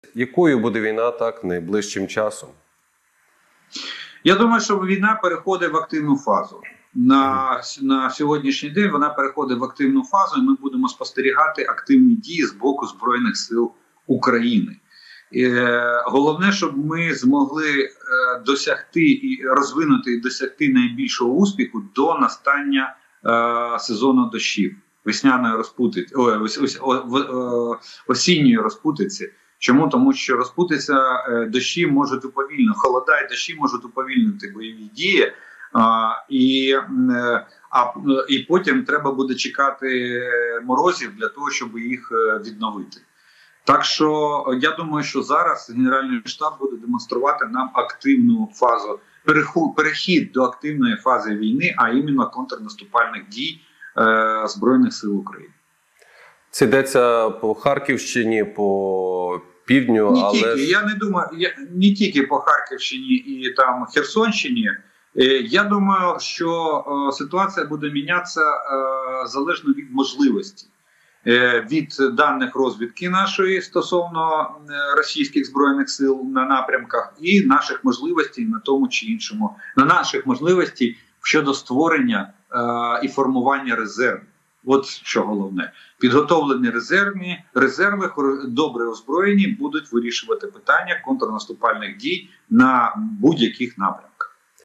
якою буде війна так найближчим часом? Я думаю, що війна переходить в активну фазу. На сьогоднішній день вона переходить в активну фазу, і ми будемо спостерігати активні дії з боку Збройних сил України. Головне, щоб ми змогли досягти і розвинути і досягти найбільшого успіху до настання сезону дощів, весняної розпутиці, осінньої розпутиці. Чому? Тому що розпутиця, дощі можуть уповільнити, холода і дощі можуть уповільнити бойові дії, і потім треба буде чекати морозів для того, щоб їх відновити. Так що я думаю, що зараз Генеральний штаб буде демонструвати нам активну фазу, перехід до активної фази війни, а іменно контрнаступальних дій Збройних сил України. Це йдеться по Харківщині, по півдню, Я не думаю, не тільки по Харківщині і там Херсонщині. Я думаю, що ситуація буде мінятися залежно від можливості. Від даних розвідки нашої стосовно російських збройних сил на напрямках і наших можливостей на тому чи іншому, на наших можливостей щодо створення і формування резервів. От що головне. Підготовлені резерви, добре озброєні, будуть вирішувати питання контрнаступальних дій на будь-яких напрямках.